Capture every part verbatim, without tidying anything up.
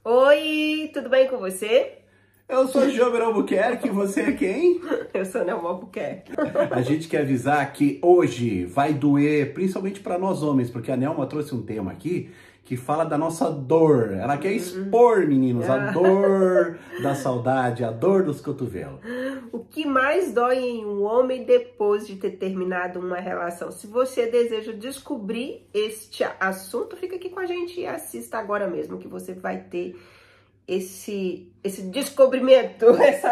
Oi, tudo bem com você? Eu sou Jober Albuquerque, você é quem? Eu sou Nelma Albuquerque. A gente quer avisar que hoje vai doer, principalmente para nós homens, porque a Nelma trouxe um tema aqui que fala da nossa dor. Ela quer expor, meninos, a dor da saudade, a dor dos cotovelos. O que mais dói em um homem depois de ter terminado uma relação? Se você deseja descobrir este assunto, fica aqui com a gente e assista agora mesmo, que você vai ter esse, esse descobrimento. Essa...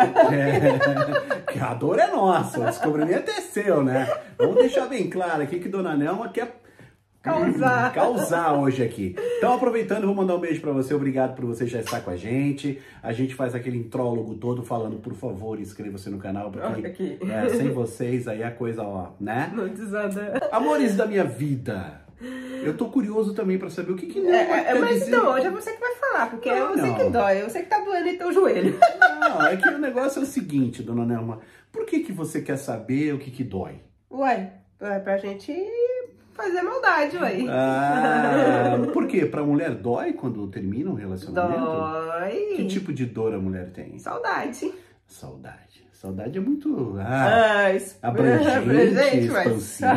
É, que a dor é nossa, o descobrimento é seu, né? Vamos deixar bem claro aqui que Dona Nelma quer causar. causar hoje aqui. Então, aproveitando, vou mandar um beijo pra você. Obrigado por você já estar com a gente. A gente faz aquele intrólogo todo falando, por favor, inscreva-se no canal, porque é, sem vocês aí a coisa, ó, né? Não desanda. Amores da minha vida, eu tô curioso também pra saber o que que não é, é, Mas dizer. não, hoje é você que vai falar, porque não, é você não. que dói, é você que tá doendo em teu joelho. Não, é que o negócio é o seguinte, Dona Nelma, por que que você quer saber o que que dói? Ué, é pra gente fazer maldade, ué. Ah, por quê? Pra mulher dói quando termina um relacionamento? Dói. Que tipo de dor a mulher tem? Saudade. Saudade. Saudade é muito ah, ah, abrangente, abrangente, expansivo.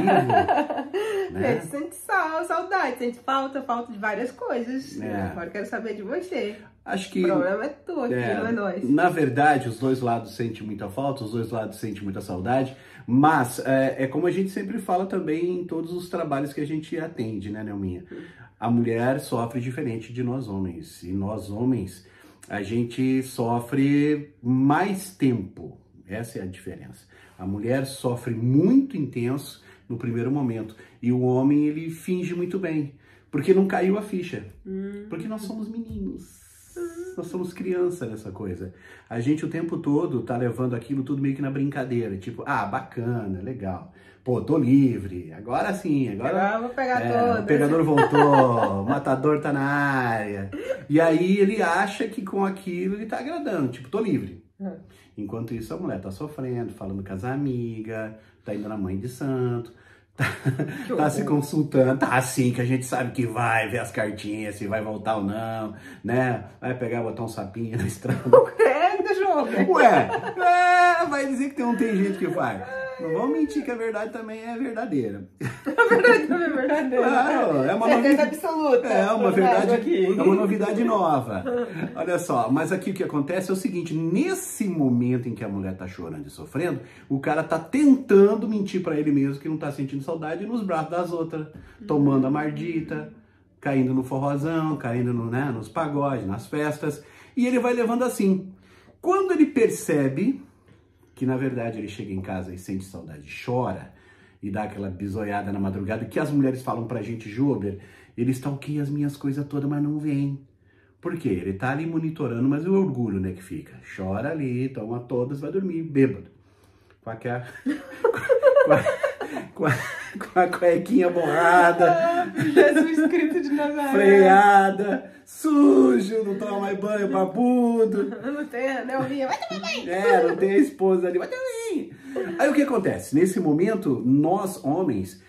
Mas... né? A gente sente sal, saudade, sente falta, falta de várias coisas. É. Agora eu quero saber de você. Acho que o problema é tu aqui, é, não é nós. Na verdade, os dois lados sentem muita falta, os dois lados sentem muita saudade, mas é, é como a gente sempre fala também em todos os trabalhos que a gente atende, né, Nelminha? A mulher sofre diferente de nós homens, e nós homens, a gente sofre mais tempo. Essa é a diferença. A mulher sofre muito intenso no primeiro momento, e o homem, ele finge muito bem, porque não caiu a ficha, Hum. porque nós somos meninos. Nós somos criança nessa coisa. A gente o tempo todo tá levando aquilo tudo meio que na brincadeira. Tipo, ah, bacana, legal. Pô, tô livre. Agora sim, agora... Agora eu vou pegar é, todas. O pegador voltou, o matador tá na área. E aí ele acha que com aquilo ele tá agradando. Tipo, tô livre. Hum. Enquanto isso a mulher tá sofrendo, falando com as amigas, tá indo na mãe de santo. Tá, tá se consultando, tá assim que a gente sabe que vai ver as cartinhas, se vai voltar ou não, né? Vai pegar, botar um sapinho na estrada. É, do jogo. Ué, é, vai dizer que não tem gente que faz. Não vamos mentir que a verdade também é verdadeira. A verdade também é verdadeira. Claro, é uma certeza novidade absoluta. É uma verdade, aqui. é uma novidade nova. Olha só, mas aqui o que acontece é o seguinte, nesse momento em que a mulher tá chorando e sofrendo, o cara tá tentando mentir pra ele mesmo que não tá sentindo saudade nos braços das outras, tomando a mardita, caindo no forrozão, caindo no, né, nos pagodes, nas festas, e ele vai levando assim. Quando ele percebe que na verdade ele chega em casa e sente saudade, chora e dá aquela bisoiada na madrugada, que as mulheres falam pra gente, Jober, ele stalkeia as minhas coisas todas, mas não vem. Por quê? Ele tá ali monitorando, mas o orgulho, né, que fica. Chora ali, toma todas, vai dormir bêbado. Com aquela... com, a, com, a, com a cuequinha borrada. Jesus Cristo de Nazaré. Freada, sujo, não toma mais banho, babudo. Não tem, Nelminha, vai tomar banho. É, não tem a esposa ali, vai também. Aí o que acontece? Nesse momento, nós, homens,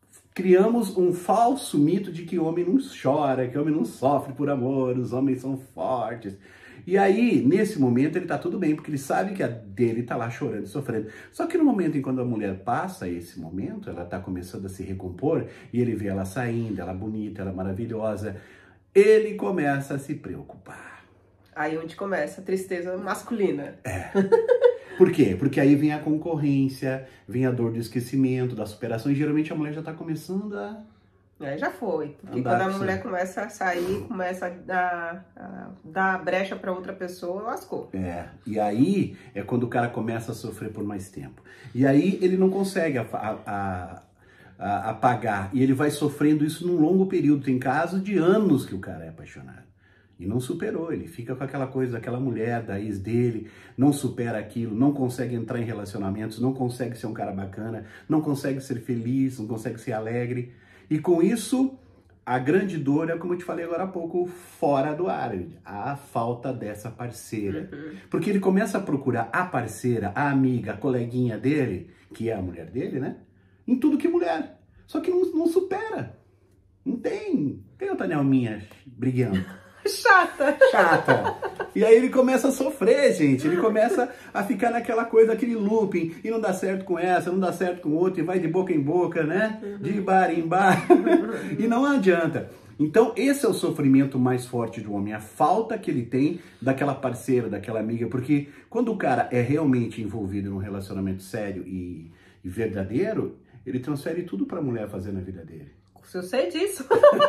criamos um falso mito de que homem não chora, que homem não sofre por amor, os homens são fortes. E aí, nesse momento, ele tá tudo bem, porque ele sabe que a dele tá lá chorando e sofrendo. Só que no momento em quando a mulher passa esse momento, ela tá começando a se recompor, e ele vê ela saindo, ela bonita, ela maravilhosa, ele começa a se preocupar. Aí onde começa a tristeza masculina. É. Por quê? Porque aí vem a concorrência, vem a dor do esquecimento, da superação, e geralmente a mulher já tá começando a... É, já foi. Porque Andar quando a com mulher você. começa a sair, começa a dar, a dar brecha pra outra pessoa, lascou. É, e aí é quando o cara começa a sofrer por mais tempo. E aí ele não consegue a, a, a, apagar, e ele vai sofrendo isso num longo período. Tem casos de anos que o cara é apaixonado. E não superou, ele fica com aquela coisa, aquela mulher da ex dele, não supera aquilo, não consegue entrar em relacionamentos, não consegue ser um cara bacana, não consegue ser feliz, não consegue ser alegre. E com isso, a grande dor é, como eu te falei agora há pouco, fora do ar, a falta dessa parceira. Uhum. Porque ele começa a procurar a parceira, a amiga, a coleguinha dele, que é a mulher dele, né? Em tudo que mulher. Só que não, não supera. Não tem. Tem outra Nelminha brigando. Chata. Chata. E aí ele começa a sofrer, gente. Ele começa a ficar naquela coisa, aquele looping. E não dá certo com essa, não dá certo com outra. E vai de boca em boca, né? De bar em bar. E não adianta. Então, esse é o sofrimento mais forte do homem. A falta que ele tem daquela parceira, daquela amiga. Porque quando o cara é realmente envolvido num relacionamento sério e, e verdadeiro, ele transfere tudo pra mulher fazer na vida dele. Eu sei disso.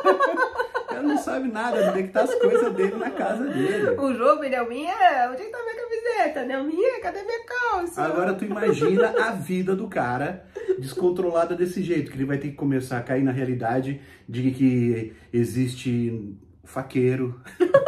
Ela não sabe nada de que tá as coisas dele na casa dele. O jogo, Nelminha, onde é que tá minha camiseta? Nelminha, cadê minha calça? Agora tu imagina a vida do cara descontrolada desse jeito, que ele vai ter que começar a cair na realidade de que existe faqueiro,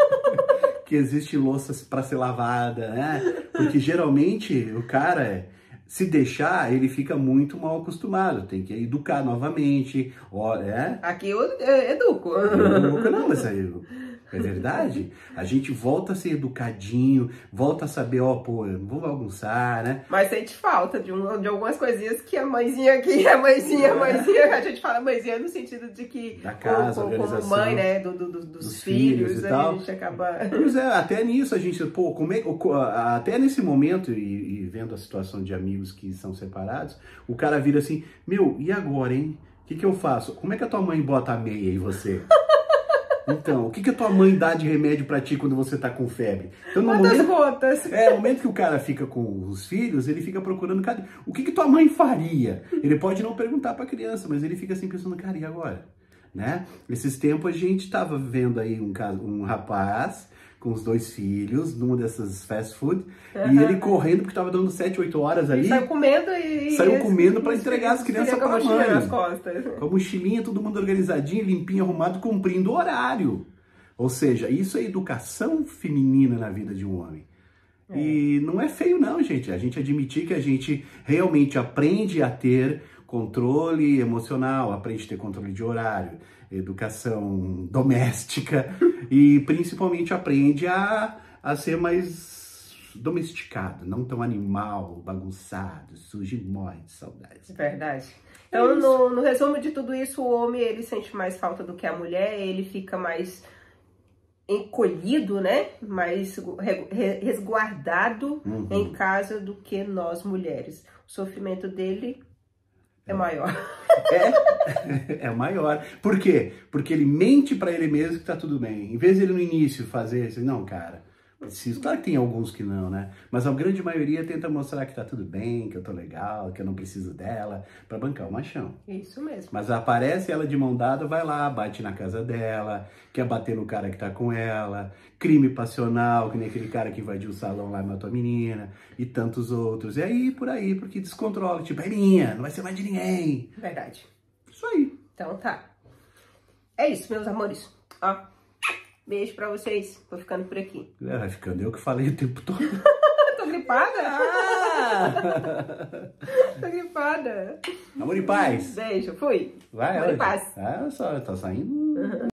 que existe louças para ser lavada, né? Porque geralmente o cara, se deixar, ele fica muito mal acostumado. Tem que educar novamente. Ó, é? Aqui eu educo. Educa, não, mas aí é verdade. A gente volta a ser educadinho, volta a saber, ó, pô, eu não vou bagunçar, né? Mas sente falta de, um, de algumas coisinhas que a mãezinha aqui, a mãezinha, a mãezinha, a gente fala mãezinha no sentido de que da casa, como, como mãe, né, do, do, dos, dos filhos, filhos e tal. A gente acaba... Pois é, até nisso a gente, pô, como é, até nesse momento, e, e vendo a situação de amigos que são separados, o cara vira assim, meu, e agora, hein? O que que eu faço? Como é que a tua mãe bota a meia em você? Então, o que que a tua mãe dá de remédio pra ti quando você tá com febre? Então, no Quantas momento, gotas? É, no momento que o cara fica com os filhos, ele fica procurando, cadê? O que que tua mãe faria? Ele pode não perguntar pra criança, mas ele fica assim pensando, cara, e agora? Né? Esses tempos a gente tava vendo aí um, caso, um rapaz com os dois filhos, numa dessas fast food, uhum. E ele correndo, porque tava dando sete, oito horas ali. E saiu comendo e... Saiu comendo pra entregar as crianças pra mãe. Com a mochilinha nas costas. Com a mochilinha, todo mundo organizadinho, limpinho, arrumado, cumprindo o horário. Ou seja, isso é educação feminina na vida de um homem. É. E não é feio não, gente. A gente admitir que a gente realmente aprende a ter controle emocional, aprende a ter controle de horário, educação doméstica e principalmente aprende a, a ser mais domesticado, não tão animal, bagunçado, sujo e morre de saudade. Verdade. Então, é no, no resumo de tudo isso, o homem ele sente mais falta do que a mulher, ele fica mais encolhido, né? Mais resguardado uhum. em casa do que nós mulheres. O sofrimento dele é maior. É, é maior. Por quê? Porque ele mente pra ele mesmo que tá tudo bem. Em vez de ele no início fazer assim, não, cara, preciso. Claro que tem alguns que não, né? Mas a grande maioria tenta mostrar que tá tudo bem, que eu tô legal, que eu não preciso dela, pra bancar o machão. Isso mesmo. Mas aparece ela de mão dada, vai lá, bate na casa dela, quer bater no cara que tá com ela, crime passional, que nem aquele cara que invadiu o salão lá e matou a menina, e tantos outros. E aí, por aí, porque descontrola, tipo, é minha, não vai ser mais de ninguém. Verdade. Isso aí. Então tá. É isso, meus amores. Ó. Beijo pra vocês. Tô ficando por aqui. É, vai ficando eu que falei o tempo todo. Tô gripada? Ah! Tô gripada. Amor e paz. Beijo, fui. Vai, Amor e paz. Ah, só, tá saindo.